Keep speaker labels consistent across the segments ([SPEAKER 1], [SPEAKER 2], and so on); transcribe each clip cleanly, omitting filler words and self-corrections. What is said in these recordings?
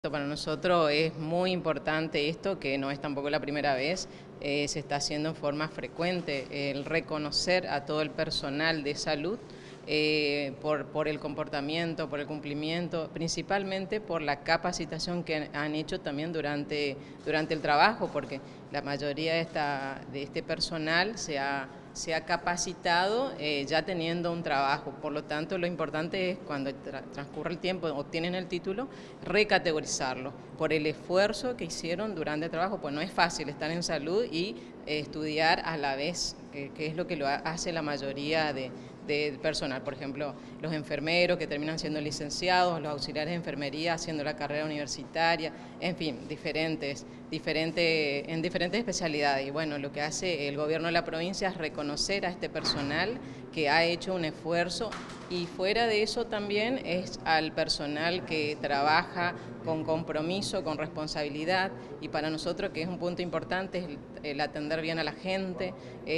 [SPEAKER 1] Para nosotros es muy importante esto, que no es tampoco la primera vez, se está haciendo en forma frecuente, el reconocer a todo el personal de salud por el comportamiento, por el cumplimiento, principalmente por la capacitación que han hecho también durante el trabajo, porque la mayoría de este personal se ha capacitado ya teniendo un trabajo. Por lo tanto, lo importante es cuando transcurre el tiempo, obtienen el título, recategorizarlo por el esfuerzo que hicieron durante el trabajo, pues no es fácil estar en salud y estudiar a la vez, que es lo que lo hace la mayoría de personal. Por ejemplo, los enfermeros que terminan siendo licenciados, los auxiliares de enfermería haciendo la carrera universitaria, en fin, en diferentes especialidades. Y bueno, lo que hace el gobierno de la provincia es reconocer a este personal que ha hecho un esfuerzo, y fuera de eso también es al personal que trabaja con compromiso, con responsabilidad, y para nosotros, que es un punto importante, es el atender bien a la gente,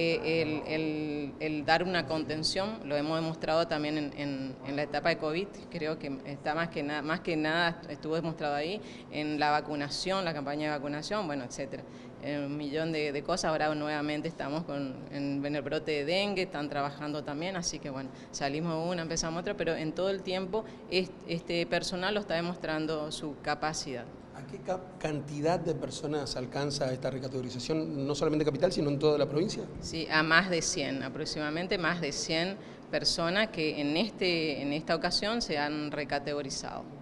[SPEAKER 1] el dar una contención. Lo hemos demostrado también en la etapa de COVID, creo que está más que nada estuvo demostrado ahí, en la vacunación, la campaña de vacunación, bueno, etcétera. Un millón de cosas. Ahora nuevamente estamos en el brote de dengue, están trabajando también, así que bueno, salimos una, empezamos otra, pero en todo el tiempo este personal lo está demostrando su capacidad.
[SPEAKER 2] ¿A qué cantidad de personas alcanza esta recategorización, no solamente capital, sino en toda la provincia?
[SPEAKER 1] Sí, a más de 100, aproximadamente más de 100 personas que en esta ocasión se han recategorizado.